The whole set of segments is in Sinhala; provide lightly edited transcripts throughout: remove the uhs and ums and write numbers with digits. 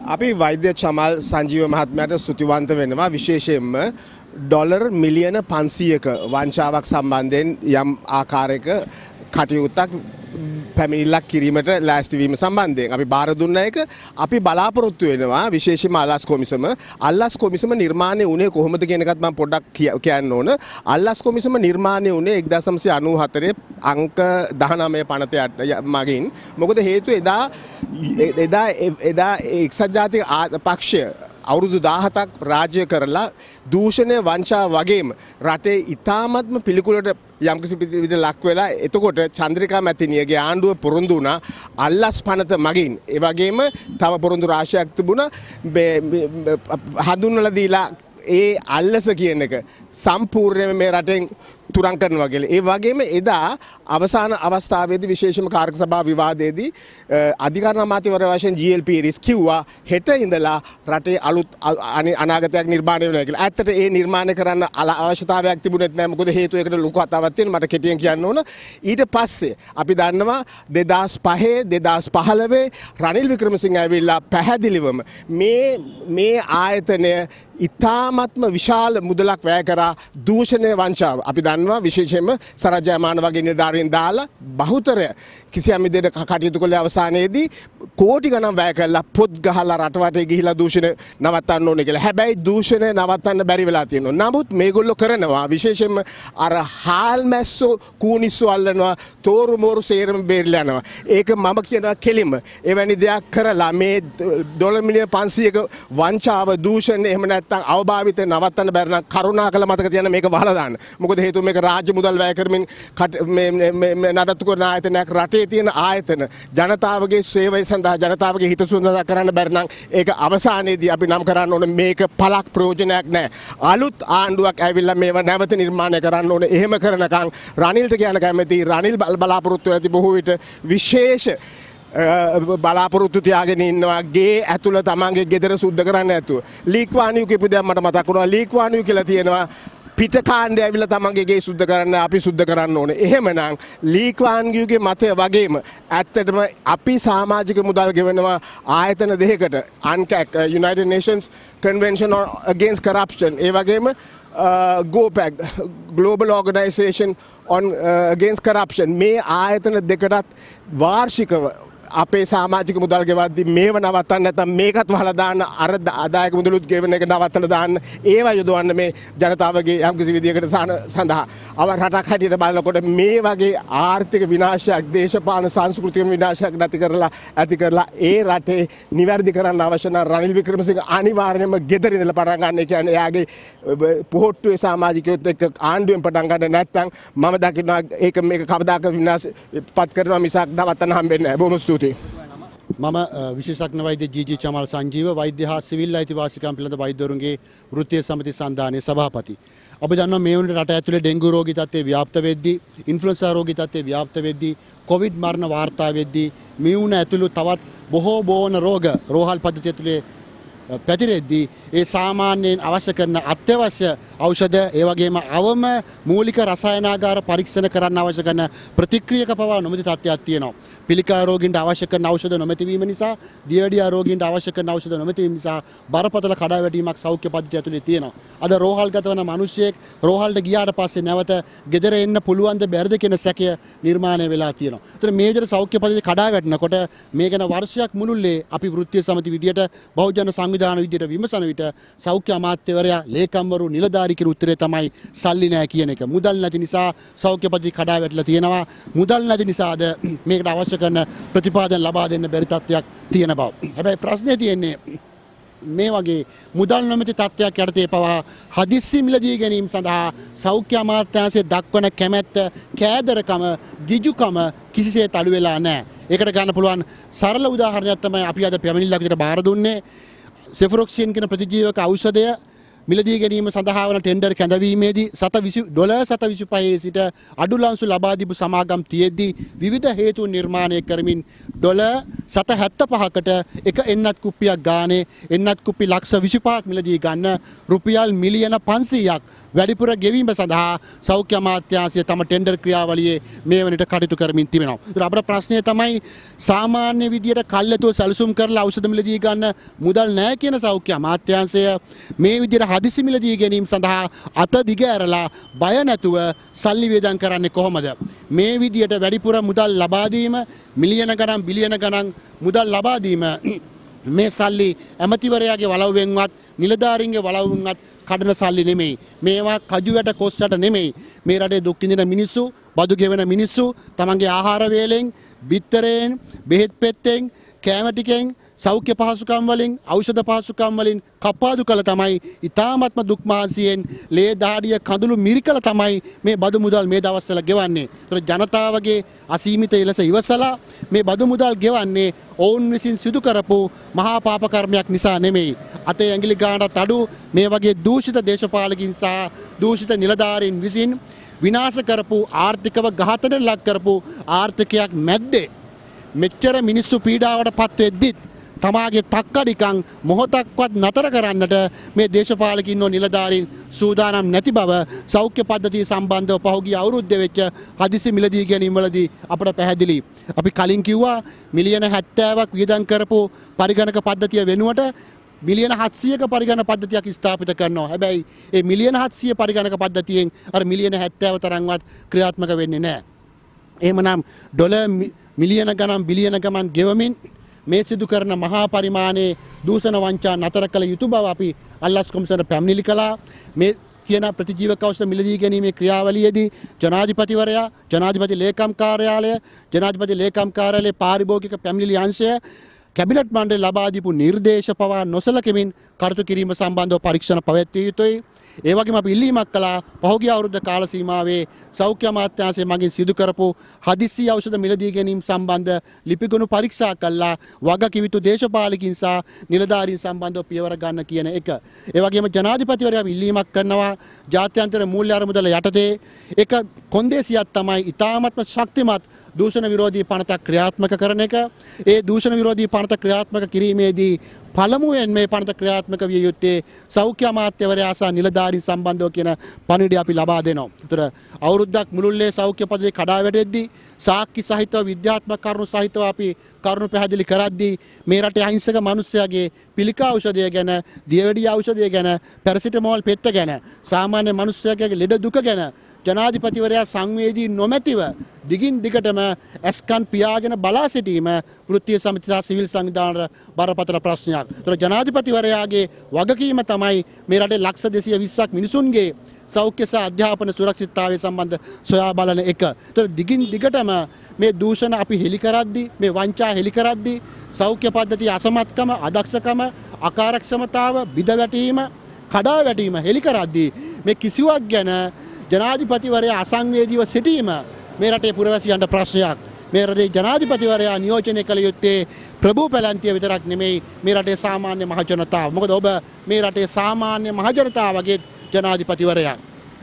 අපි වෛද්‍ය චමල් සංජීව මහත්මයාට ස්තුතිවන්ත වෙනවා විශේෂයෙන්ම ඩොලර් මිලියන 500ක වංචාවක් සම්බන්ධයෙන් යම් ආකාරයක කටයුත්තක් පැමිණිල්ලක් කිරීමට ලෑස්ති වීම සම්බන්ධයෙන් අපි බාර දුන්න එක අපි බලාපොරොත්තු වෙනවා විශේෂයෙන්ම අල්ලස් කොමිසම නිර්මාණය වුණේ කොහොමද කියන එකත් මම පොඩ්ඩක් කියන්න ඕන. අල්ලස් කොමිසම නිර්මාණය වුණේ 1994 අංක 19 පනත මගින්. මොකද හේතුව එදා එක්සත් ජාතික පක්ෂය අවුරුදු 17ක් රාජ්‍ය කරලා දූෂණය වංචා වගේම රටේ ඉතාමත්ම පිළිකුලට යම්කිසි විදිහට ලක් වෙලා එතකොට චන්ද්‍රිකා මැතිණියගේ ආණ්ඩුව පොරොන්දු වුණා අල්ලස් පනත මගින්. ඒ වගේම තව පොරොන්දු රාශියක් තිබුණා හඳුන්වලා දීලා ඒ අල්ලස කියන එක සම්පූර්ණයෙන්ම මේ රටෙන් තුරන් කරනවා කියලා. ඒ වගේම එදා අවසාන අවස්ථාවේදී විශේෂම කාර්ක සභා විවාදයේදී අධිකරණ අමාත්‍යවරය වශයෙන් GLP රිස් කිව්වා හෙට ඉඳලා රටේ අලුත් අනාගතයක් නිර්මාණය වෙනවා කියලා. ඇත්තට ඒ නිර්මාණය කරන්න අවශ්‍යතාවයක් තිබුණෙත් නැහැ. මොකද හේතුව ඒකට ලොකු කතාවක් තියෙනවා. මට කෙටියෙන් කියන්න ඕන. ඊට පස්සේ අපි දන්නවා 2005 2015 රනිල් වික්‍රමසිංහ ඇවිල්ලා පැහැදිලිවම මේ ආයතනය ඉතාමත්ම විශාල මුදලක් වැය කරා දූෂණය වංචාව. අපි දන්නවා විශේෂයෙන්ම සරජයමාන වගේ නිලධාරීන් දාලා බහුතරය කිසියම් විදිහට කටයුතු කළ අවසානයේදී කෝටි ගණන් වැය කරලා පොත් ගහලා රටවටේ ගිහිලා දූෂණය නවත්තන්න ඕනේ කියලා. හැබැයි දූෂණය නවත්තන්න බැරි වෙලා තියෙනවා. නමුත් මේගොල්ලෝ කරනවා විශේෂයෙන්ම අර හාල් මැස්සෝ කූනිස්සෝ අල්ලනවා තෝරු මෝරු සේරම බේරලා යනවා. ඒක මම කියනවා කෙලිම එවැනි දෙයක් කරලා මේ ඩොලර් මිලියන 500ක වංචාව දූෂණය එහෙම නැත්නම් අවභාවිතය නවත්තන්න බැරි නම් කරුණාකර මතක තියාගන්න මේක වහලා දාන්න. මොකද හේතුව මේක රාජ්‍ය මුදල් වැය කරමින් මේ නඩත්තු කරන ආයතනයක් රටේ තියෙන ආයතන ජනතාවගේ සේවය සඳහා ජනතාවගේ හිතසුව සඳහා කරන්න බැරි නම් ඒක අවසානයේදී අපි නම් කරන්න ඕනේ මේක පළක් ප්‍රයෝජනයක් නැහැ. අලුත් ආණ්ඩුවක් ඇවිල්ලා මේවා නැවත නිර්මාණය කරන්න ඕනේ. එහෙම කරනකම් රනිල්ට කියන කැමති රනිල් බලාපොරොත්තු වෙති බොහෝ විට විශේෂ බලාපොරොත්තු තියාගෙන ඉන්නවා ගේ ඇතුළ තමන්ගේ ගෙදර සුද්ධ කරන්න නැතුව. ලීක්වානියු කියපු දෙයක් මට මතක් වුණා. ලීක්වානියු කියලා තියෙනවා පිට කාණ්ඩය ඇවිල්ලා තමන්ගේ ගේ සුද්ධ කරන්න අපි සුද්ධ කරන්න ඕනේ. එහෙමනම් ලීක්වාන්ගියුගේ මතය වගේම ඇත්තටම අපි සමාජික මුදල් ගෙවනවා ආයතන දෙකකට අන්කැක් United Nations Convention Against Corruption ඒ වගේම GOPAC Global Organization on Against Corruption මේ ආයතන දෙකටත් වාර්ෂිකව අපේ සමාජික මුදල් ගෙවද්දි මේව නවත්තන්න නැත්නම් මේකත් වහලා දාන්න අර ආදායක මුදලුත් ගෙවන එක නවත්තලා දාන්න ඒවා යොදවන්න මේ ජනතාවගේ යම්කිසි විදියකට සඳහා අව රටක් හැටියට බලනකොට මේ වගේ ආර්ථික විනාශයක් දේශපාලන සංස්කෘතික විනාශයක් ඇති කරලා ඒ රටේ නිවැරදි කරන්න අවශ්‍ය නම් රනිල් වික්‍රමසිංහ අනිවාර්යයෙන්ම ගෙදර ඉඳලා පටන් ගන්න. ඒ කියන්නේ එයාගේ පොහොට්ටුවේ සමාජිකයොත් එක්ක ආණ්ඩුවෙන් පටන් ගන්න නැත්නම් මම දකිනවා ඒක මේක කවදාක විනාශපත් කරනවා මිසක් නවත්තන්න හම්බෙන්නේ නැහැ. බොහොම ස්තුතියි. මම විශේෂඥ වෛද්‍ය ජී චමල් සංජීව වෛද්‍ය හා සිවිල් අයිතිවාසිකම් පිළිබඳ වෛද්‍යවරුන්ගේ වෘත්තීය සමිති සන්ධානයේ සභාපති. ඔබ දන්නවා මේ වුණ රට ඇතුලේ ඩෙන්ගු රෝගී තත්ත්වය ව්‍යාප්ත වෙද්දී, ඉන්ෆ්ලුවෙන්සා රෝගී තත්ත්වය ව්‍යාප්ත වෙද්දී, කොවිඩ් මරණ වාර්තා වෙද්දී මේ වුණ ඇතුළු තවත් බොහෝ බෝන රෝග රෝහල් පද්ධතිය ඇතුලේ පැතිරෙද්දී ඒ සාමාන්‍යයෙන් අවශ්‍ය කරන අත්‍යවශ්‍ය ඖෂධ ඒ වගේම අවම මූලික රසායනාගාර පරීක්ෂණ කරන්න අවශ්‍ය කරන ප්‍රතික්‍රියක පවා නොමැති තත්ත්වයක් තියෙනවා. පිළිකා රෝගීන්ට අවශ්‍ය කරන ඖෂධ නොමැති වීම නිසා, දියවැඩියා රෝගීන්ට අවශ්‍ය කරන ඖෂධ නොමැති වීම නිසා බරපතල කඩාවැටීමක් සෞඛ්‍ය පද්ධතිය ඇතුලේ තියෙනවා. අද රෝහල් ගත වන මිනිසෙක් රෝහල්ට ගියාට පස්සේ නැවත ගෙදර එන්න පුළුවන්ද බැරිද කියන සැකය නිර්මාණය වෙලා තියෙනවා. ඒතර මේ විදිහට සෞඛ්‍ය පද්ධතිය කඩාවැටෙනකොට මේ ගැන වර්ෂයක් මුළුල්ලේ අපි වෘත්තීය සමිති විදියට බහුජන සංවිධාන විදියට විමසන විට සෞඛ්‍ය අමාත්‍යවරයා ලේකම්වරු නිලධාරී කිරු උත්තරේ තමයි සල්ලි නැහැ කියන එක. මුදල් නැති නිසා සෞඛ්‍ය පද්ධතිය කඩාවැටලා තියෙනවා. මුදල් නැති නිසාද මේකට අවශ්‍ය කරන ප්‍රතිපාදන ලබා දෙන්න බැරි තත්ත්වයක් තියෙන බව. හැබැයි ප්‍රශ්නේ තියෙන්නේ මේ වගේ මුදල් නොමැති තත්ත්වයක් යටතේ පවා හදිස්සි මිලදී ගැනීම සඳහා සෞඛ්‍ය අමාත්‍යාංශයේ දක්වන කැමැත්ත, කෑදරකම, ගිජුකම කිසිසේත් අඩු වෙලා නැහැ. ඒකට ගන්න පුළුවන් සරල උදාහරණයක් තමයි අපි අද පැමිණිල්ලක් විදිහට බාර දුන්නේ. සෙෆරොක්සින් කියන ප්‍රතිජීවක ඖෂධය මිලදී ගැනීම සඳහා වන ටෙන්ඩර් කැඳවීමේදී $725 සිට අඩු ලන්සු ලබා දීපු සමාගම් තියෙද්දී විවිධ හේතුන් නිර්මාණය කරමින් $775කට එක එන්නත් කුප්පියක් ගානේ එන්නත් කුප්පි ලක්ෂ 25ක් මිලදී ගන්න රුපියල් මිලියන 500ක් වැඩිපුර ගෙවීම සඳහා සෞඛ්‍ය අමාත්‍යාංශය තම ටෙන්ඩර් ක්‍රියාවලියේ මේ වනට කටයුතු කරමින් තිබෙනවා. ඒත් අපේ ප්‍රශ්නය තමයි සාමාන්‍ය විදියට කල්ැතුව සැලසුම් කරලා ඖෂධ මිලදී ගන්න මුදල් නැහැ කියන සෞඛ්‍ය අමාත්‍යාංශය මේ විදියට හදිසි මිලදී ගැනීම සඳහා අත දිග ඇරලා බය නැතුව සල්ලි වේදම් කරන්නේ කොහොමද? මේ විදියට වැඩිපුර මුදල් ලබා දීම මිලියන ගණන් බිලියන ගණන් මුදල් ලබා දීම මේ සල්ලි ඇමතිවරයාගේ වලව්වෙන්වත් නිලධාරීන්ගේ වලව්වෙන්වත් කඩන සල්ලි නෙමෙයි. මේවා කජු වැට කොස් වැට නෙමෙයි. මේ රටේ දුක් විඳින මිනිස්සු, බදු ගෙවන මිනිස්සු තමන්ගේ ආහාර වේලෙන්, බිත්තරයෙන්, බෙහෙත් පෙත්තෙන්, කෑම ටිකෙන්, සෞඛ්‍ය පහසුකම් වලින්, ඖෂධ පහසුකම් වලින් කප්පාදු කළ තමයි ඊ타ත්ම දුක් මාසියෙන් ලේ දහඩිය කඳුළු මිරිකල තමයි මේ බදු මුදල් මේ දවස්වල ගෙවන්නේ. ඒතර ජනතාවගේ අසීමිත ඉලස ඉවසලා මේ බදු මුදල් ගෙවන්නේ ඔවුන් විසින් සිදු කරපු මහා පාප කර්මයක් නිසා නෙමෙයි. අතේ ඇඟිලි ගානට අඩු මේ වගේ දූෂිත දේශපාලකින් සහ දූෂිත නිලධාරීන් විසින් විනාශ කරපු ආර්ථිකව ඝාතනයට ලක් කරපු ආර්ථිකයක් මැද්දේ මෙච්චර මිනිස්සු පීඩාවට පත් වෙද්දිත් තමාගේ තක්කඩිකන් මොහොතක්වත් නතර කරන්නට මේ දේශපාලකින් නිලධාරීන් සූදානම් නැති බව සෞඛ්‍ය පද්ධතිය සම්බන්ධව පහුගිය අවුරුද්දේ වෙච්ච හදිසි මිලදී ගැනීම වලදී අපට පැහැදිලි. අපි කලින් කිව්වා මිලියන 70ක් වියදම් කරපු පරිගණක පද්ධතිය වෙනුවට මිලියන 700ක පරිගණක පද්ධතියක් ස්ථාපිත කරනවා. හැබැයි මේ මිලියන 700 පරිගණක පද්ධතියෙන් අර මිලියන 70 තරම්වත් ක්‍රියාත්මක වෙන්නේ නැහැ. එහෙමනම් ඩොලර් මිලියන ගණන් බිලියන ගණන් ගෙවමින් මේ සිදු කරන මහා පරිමාණයේ දූෂණ වංචා නතර කළ යුතු බව අපි අල්ලස් කොමිසමට පැමිණිලි කළා. මේ කියන ප්‍රතිජීවක ඖෂධ මිලදී ගැනීමේ ක්‍රියාවලියේදී ජනාධිපතිවරයා, ජනාධිපති ලේකම් කාර්යාලය, ජනාධිපති ලේකම් කාර්යාලයේ පාරිභෝගික පැමිණිලි අංශය කැබිනට් මණ්ඩලය ලබා දීපු නිර්දේශ පවා නොසලකමින් කටයුතු කිරීම සම්බන්ධව පරීක්ෂණ පැවැත්විය යුතුයි. ඒ වගේම අපි ඉල්ලීමක් කළා පහුගිය අවුරුද්ද කාල සීමාවේ සෞඛ්‍ය අමාත්‍යාංශය මගින් සිදු කරපු හදිසි ඖෂධ මිලදී ගැනීම සම්බන්ධ ලිපිගොනු පරීක්ෂා කළා වගකිවිතු දේශපාලකින් සහ නිලධාරීන් සම්බන්ධව පියවර ගන්න කියන එක. ඒ වගේම ජනාධිපතිවරයා ඉල්ලීමක් කරනවා ජාත්‍යන්තර මූල්‍ය අරමුදල යටතේ එක කොන්දේසියක් තමයි ඉතාමත්ම ශක්තිමත් දූෂණ විරෝධී පනතක් ක්‍රියාත්මක කරන එක. ඒ දූෂණ විරෝධී පනත ක්‍රියාත්මක කිරීමේදී පළමුවෙන් මේ පනත ක්‍රියාත්මක විය යුත්තේ සෞඛ්‍ය අමාත්‍යවරයා සහ නිලධාරීන් සම්බන්ධව කියන පණිවිඩය අපි ලබා දෙනවා. ඒතර අවුරුද්දක් මුළුල්ලේ සෞඛ්‍ය පද්ධතිය කඩා වැටෙද්දී සාක්ෂි සහිතව විද්‍යාත්මක කරුණු සහිතව අපි කරුණු පැහැදිලි කරද්දී මේ රටේ අහිංසක මිනිස්සයාගේ පිළිකා ඖෂධය ගැන, දියවැඩිය ඖෂධය ගැන, පැරසිටමෝල් පෙත්ත ගැන, සාමාන්‍ය මිනිස්සයාගේ ලෙඩ දුක ගැන ජනාධිපතිවරයා සංවේදී නොමැතිව දිගින් දිගටම ඇස්කන් පියාගෙන බලා සිටීම වෘත්තීය සමිති සහ සිවිල් සංවිධානවල බරපතල ප්‍රශ්නයක්. ඒතර ජනාධිපතිවරයාගේ වගකීම තමයි මේ රටේ ලක්ෂ 220ක් මිනිසුන්ගේ සෞඛ්‍ය සහ අධ්‍යාපන සුරක්ෂිතතාවය සම්බන්ධ සොයා බලන එක. ඒතර දිගින් දිගටම මේ දූෂණ අපි හෙලි කරද්දී, මේ වංචා හෙලි කරද්දී සෞඛ්‍ය පද්ධතිය අසමත්කම, අදක්ෂකම, අකාර්යක්ෂමතාව, බිඳ වැටීම, කඩා වැටීම හෙලි කරද්දී මේ කිසිවක් ගැන ජනාධිපතිවරයා අසංවේදීව සිටීම මේ රටේ පුරවැසියන්ට ප්‍රශ්නයක්. මේ රටේ ජනාධිපතිවරයා නියෝජනය කළ යුත්තේ ප්‍රභූ පැලැන්තිය විතරක් නෙමෙයි මේ රටේ සාමාන්‍ය මහ ජනතාව. මොකද ඔබ මේ රටේ සාමාන්‍ය මහ ජනතාවගේ ජනාධිපතිවරයා.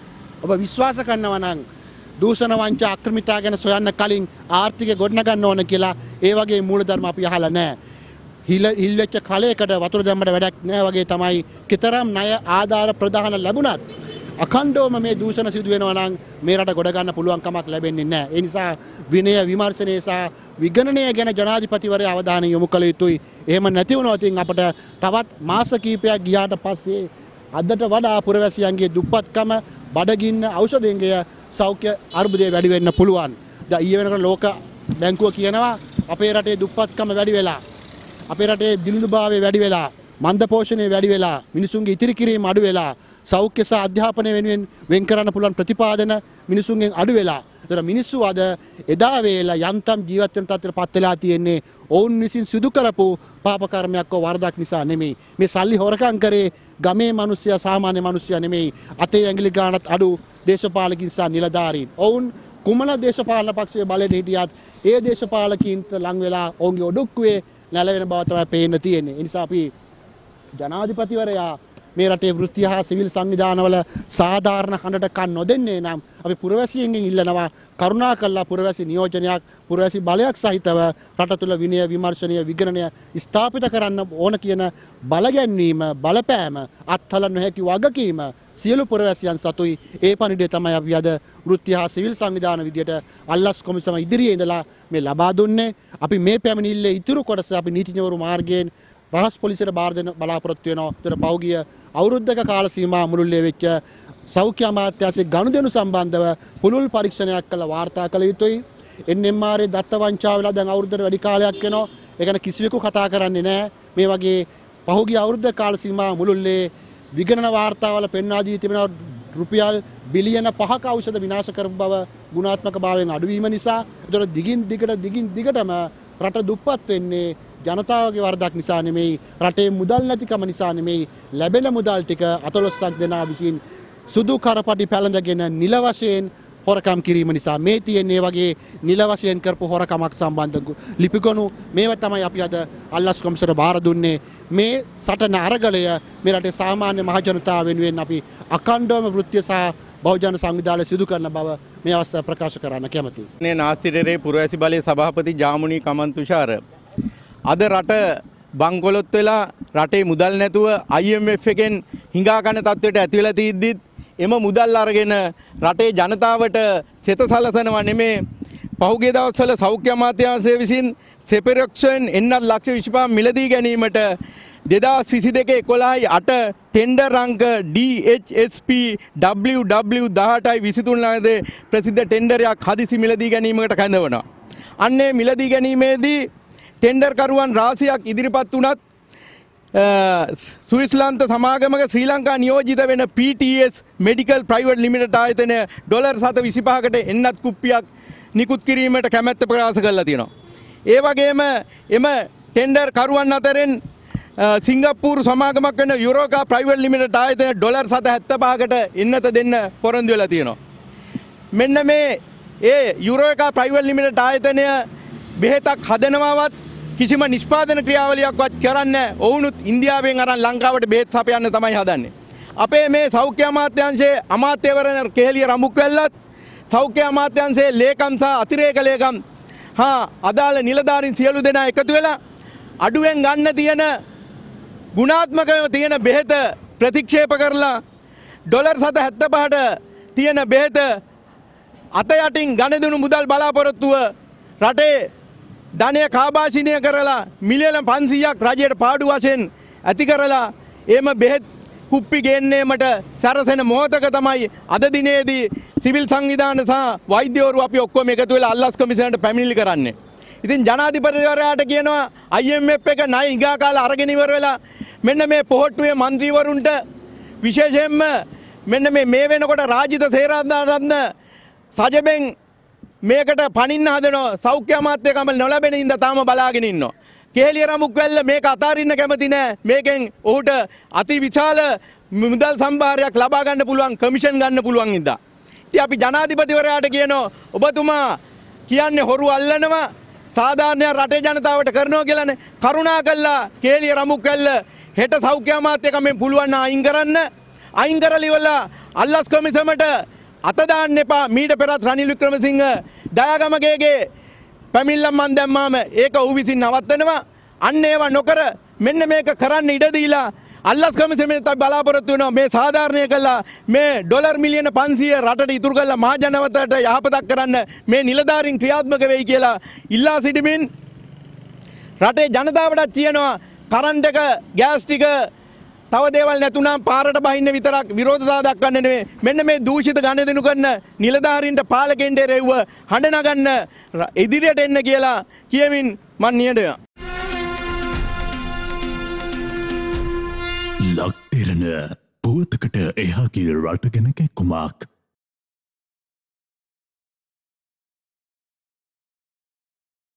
ඔබ විශ්වාස කරනවා නම් දූෂණ වංචා අක්‍රමිතා ගැන සොයන්න කලින් ආර්ථිකය ගොඩනගන්න ඕන කියලා ඒ වගේ මූලධර්ම අපි අහලා නැහැ. හිල්වෙච්ච කලයකට වතුර දැම්මට වැඩක් නැහැ වගේ තමයි කතරම් ණය ආධාර ප්‍රදාන ලැබුණත් අඛණ්ඩවම මේ දූෂණ සිදු වෙනවා නම් මේ රට ගොඩ ගන්න පුළුවන් කමක් ලැබෙන්නේ නැහැ. ඒ නිසා විනය විමර්ශනය සහ විගණනය ගැන ජනාධිපතිවරයා අවධානය යොමු කළ යුතුයි. එහෙම නැති වුණොත් අපට තවත් මාස කිහිපයක් ගියාට පස්සේ අදට වඩා පුරවැසියන්ගේ දුප්පත්කම, බඩගින්න, ඖෂධයන්ගේ සෞඛ්‍ය අර්බුදය වැඩි වෙන්න පුළුවන්. දැන් ඊයේ වෙනකොට ලෝක බැංකුව කියනවා අපේ රටේ දුප්පත්කම වැඩි වෙලා, අපේ රටේ දිලිඳුභාවය වැඩි වෙලා, මන්ද පෝෂණය වැඩි වෙලා, මිනිසුන්ගේ ඉතිරි කිරීම අඩු වෙලා, සෞඛ්‍ය සහ අධ්‍යාපනය වෙනුවෙන් වෙන් කරන්න පුළුවන් ප්‍රතිපාදන මිනිසුන්ගෙන් අඩු වෙලා. ඒතර මිනිස්සු අද එදා වේලා යන්තම් ජීවත් වෙන තත්ත්වයට පත් වෙලා තියෙන්නේ ඔවුන් විසින් සිදු කරපු පාප කර්මයක් හෝ වරදක් නිසා නෙමෙයි. මේ සල්ලි හොරකම් කරේ ගමේ මිනිස්සයා, සාමාන්‍ය මිනිස්සයා නෙමෙයි. අතේ ඇඟිලි ගානත් අඩු දේශපාලකින් සහ නිලධාරීන්. ඔවුන් කුමන දේශපාලන පක්ෂයේ බලයට හිටියත් ඒ දේශපාලකින්ට ලං වෙලා ඔවුන්ගේ ඔඩොක්කුවේ නැලවෙන බව තමයි පේන්න තියෙන්නේ. ඒ නිසා අපි ජනාධිපතිවරයා මේ රටේ වෘත්තීය හා සිවිල් සංවිධානවල සාධාරණ හඬට කන් නොදෙන්නේ නම් අපි පුරවැසියෙන්ගෙන් ඉල්ලනවා කරුණාකරලා පුරවැසි නියෝජනයක් පුරවැසි බලයක් සහිතව රට තුළ විනය විමර්ශනය විගණනය ස්ථාපිත කරන්න ඕන කියන බලගැන්වීම බලපෑම අත්හල නොහැකි වගකීම සියලු පුරවැසියන් සතුයි. ඒ පණිඩය තමයි අපි අද වෘත්තීය හා සිවිල් සංවිධාන විදියට අල්ලස් කොමිසම ඉදිරියේ ඉඳලා මේ ලබා දුන්නේ. අපි මේ පැමිණිල්ලේ ඉතුරු කොටස අපි නීතිඥවරු මාර්ගයෙන් රහස් පොලිසියට බාර දෙන බලාපොරොත්තු වෙනවා. ඒතර පෞගිය අවුරුද්දක කාල සීමා මුළුල්ලේ වෙච්ච සෞඛ්‍ය අමාත්‍යාංශයේ ගනුදෙනු සම්බන්ධව පුළුල් පරීක්ෂණයක් කළ වාර්තා කළ යුතුයි. NMR දත්ත වංචාව වෙලා දැන් අවුරුද්දකට වැඩි කාලයක් වෙනවා. ඒ ගැන කිසිවෙකු කතා කරන්නේ නැහැ. මේ වගේ පහුගිය අවුරුද්ද කාල සීමා මුළුල්ලේ විගණන වාර්තාවල පෙන්වා දී තිබෙන රුපියල් බිලියන 5ක ඖෂධ විනාශ කරපු බව ගුණාත්මක භාවයෙන් අඩුවීම නිසා. ඒතර දිගින් දිගටම රට දුප්පත් වෙන්නේ ජනතාවගේ වරදක් නිසා නෙමෙයි, රටේ මුදල් නැතිකම නිසා නෙමෙයි, ලැබෙන මුදල් ටික අතලොස්සක් දෙනා විසින් සුදු කරපටි පැලඳගෙන නිල වශයෙන් හොරකම් කිරීම නිසා. මේ තියෙන්නේ වගේ නිල වශයෙන් කරපු හොරකමක් සම්බන්ධ ලිපිගොනු මේවා තමයි අපි අද අල්ලස් කොමිසමට බාර දුන්නේ. මේ සටන අරගලය මේ රටේ සාමාන්‍ය මහ ජනතාව වෙනුවෙන් අපි අඛණ්ඩවම වෘත්තීය සහ බහුජන සංවිධානය සිදු කරන බව මේ අවස්ථාව ප්‍රකාශ කරන්න කැමැතියි. මේ නාස්තිරේ පුරවැසි බලයේ සභාපති ජාමුනී කමන්තුෂාර අද රට බංකොලොත් වෙලා රටේ මුදල් නැතුව IMF එකෙන් හිඟා කන තත්ත්වයට ඇති වෙලා තියද්දිත් එම මුදල් අරගෙන රටේ ජනතාවට සෙත සලසනවා නෙමේ. පහුගිය දවස්වල සෞඛ්‍ය අමාත්‍යාංශය විසින් සෙපරොක්ෂන් එන්නත් ලක්ෂ 25 මිලදී ගැනීමට 2022-11 ටෙන්ඩර් අංක DHSP WW18-23 ප්‍රසිද්ධ ටෙන්ඩරයක් හදිසි මිලදී ගැනීමකට කැඳවනවා. අන්නේ මිලදී ගැනීමේදී ටෙන්ඩර් කරුවන් රාශියක් ඉදිරිපත් වුණත් ස්විස්ලාන්ත සමාගමක ශ්‍රී ලංකා නියෝජිත වෙන PTS මෙඩිකල් ප්‍රයිවට් ලිමිටඩ් ආයතනය ඩොලර් 725කට එන්නත් කුප්පියක් නිකුත් කිරීමට කැමැත්ත ප්‍රකාශ කරලා තියෙනවා. ඒ වගේම එම ටෙන්ඩර් කරුවන් අතරින් සිංගප්පූරු සමාගමක් වෙන යුරෝකා ප්‍රයිවට් ලිමිටඩ් ආයතනය ඩොලර් 775කට එන්නත දෙන්න පොරොන්දු වෙලා තියෙනවා. මෙන්න මේ ඒ යුරෝකා ප්‍රයිවට් ලිමිටඩ් ආයතනය බෙහෙතක් හදනවවත් කිසිම නිෂ්පාදන ක්‍රියාවලියක්වත් කරන්නේ නැහැ. ඔවුනුත් ඉන්දියාවෙන් අරන් ලංකාවට බෙහෙත් සපයන්න තමයි හදන්නේ. අපේ මේ සෞඛ්‍ය අමාත්‍යාංශයේ අමාත්‍යවරණ කෙහෙලිය රඹුක්වැල්ලත් සෞඛ්‍ය අමාත්‍යාංශයේ ලේකම් සහ අතිරේක ලේකම් අදාළ නිලධාරීන් සියලු දෙනා එකතු වෙලා අඩුවෙන් ගන්න තියෙන ගුණාත්මකව තියෙන බෙහෙත ප්‍රතික්ෂේප කරලා ඩොලර් 775ට තියෙන බෙහෙත අත යටින් ගණදුණු මුදල් බලාපොරොත්තුව රටේ ධනය කාබාසිනය කරලා මිලියන 500ක් රජයට පාඩු වශයෙන් ඇති කරලා එම බෙහෙත් කුප්පි ගේන්නේමට සැරසෙන මොහොතක තමයි අද දිනේදී සිවිල් සංවිධාන සහ වෛද්‍යවරු අපි ඔක්කොම එකතු වෙලා අල්ලස් කොමිසමට පැමිණිලි කරන්නේ. ඉතින් ජනාධිපතිවරයාට කියනවා IMF එක ණය ඊගා කාලා අරගෙන ඉවර වෙලා මෙන්න මේ පොහොට්ටුවේ മന്ത്രിවරුන්ට විශේෂයෙන්ම මෙන්න මේ වෙනකොට රාජිත සේනාධාරණ සජබෙන් මේකට පනින්න හදනවා. සෞඛ්‍ය අමාත්‍යකම නොලැබෙන ඉඳ තාම බලාගෙන ඉන්නවා. කෙහෙලිය රඹුක්වැල්ල මේක අතාරින්න කැමති නෑ. මේකෙන් ඔහුට අති විශාල මුදල් සම්භාරයක් ලබා ගන්න පුළුවන්, කමිෂන් ගන්න පුළුවන් ඉඳා. ඉතින් අපි ජනාධිපතිවරයාට කියනවා ඔබතුමා කියන්නේ හොරු අල්ලනවා සාමාන්‍ය රටේ ජනතාවට කරනවා කියලානේ. කරුණාකරලා කෙහෙලිය රඹුක්වැල්ල හෙට සෞඛ්‍ය අමාත්‍යකමෙන් පුළුවන් නම් අයින් කරන්න. අයින් කරලා ඉවරලා අල්ලස් කොමිසමට අත දාන්න එපා. මීට පෙරත් රනිල් වික්‍රමසිංහ දයාගමගේගේ පැමිණිල්ලක් මන් දැම්මාම ඒක ඔහු විසින් නවත්තනවා. අන්න ඒවා නොකර මෙන්න මේක කරන්න ඉඩ දීලා අල්ලස් කොමිසමෙන් තමයි බලාපොරොත්තු වෙනවා මේ සාධාරණය කළා මේ ඩොලර් මිලියන 500 රටට ඉතුරු කරලා මහ ජනවතට යහපතක් කරන්න මේ නිලධාරීන් ක්‍රියාත්මක වෙයි කියලා ඉල්ලා සිටිමින් රටේ ජනතාවටත් කියනවා කරන්ට් එක ගෑස් ටික තව දේවල් නැතුණාම පාරට බහින්න විතරක් විරෝධතා දක්වන්න නෙවෙයි මෙන්න මේ දූෂිත ගණදෙනු කරන නිලධාරීන්ට පාලකෙන්ට රෙව්ව හඬ නගන්න ඉදිරියට එන්න කියලා කියමින් මන් නියඩනවා. ලක් දෙරණ පුවතකට එහාගේ රට ගැන කැක්කුමක්